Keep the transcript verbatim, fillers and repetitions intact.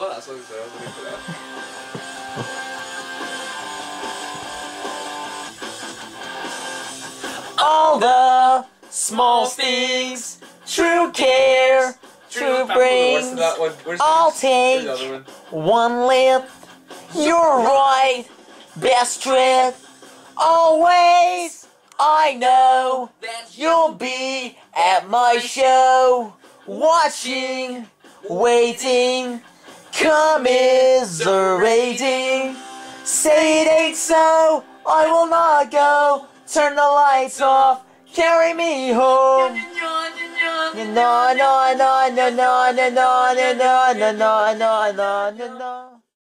건 안 써있어요. 그러니까. All the small things, true care, true brings. I'll take one lip. You're right, best trip. Always, I know that you'll be at my show, watching, waiting, commiserating. Say it ain't so, I will not go. Turn the lights off, carry me home. No, no, no, no, no, no, no, no, no, no, no, no, no, no.